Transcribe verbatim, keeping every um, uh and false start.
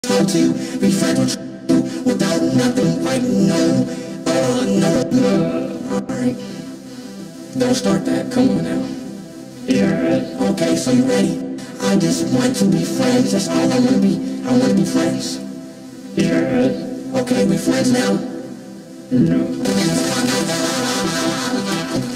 hard to be friends with you without nothing right no. Oh, no, no. Alright. Don't start that. Come on now. Yeah. Okay, so you ready? I just want to be friends. That's all I want to be. I want to be friends. Yeah. Okay, we friends now? No.